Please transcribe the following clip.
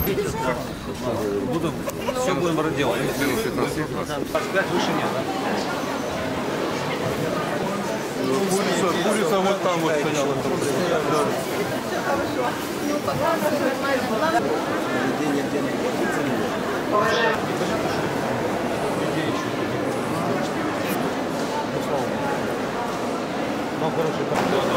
Будем, все будем делать. Минус 15. 25 выше нет, да? Курица вот там вот стояла. Ну, короче,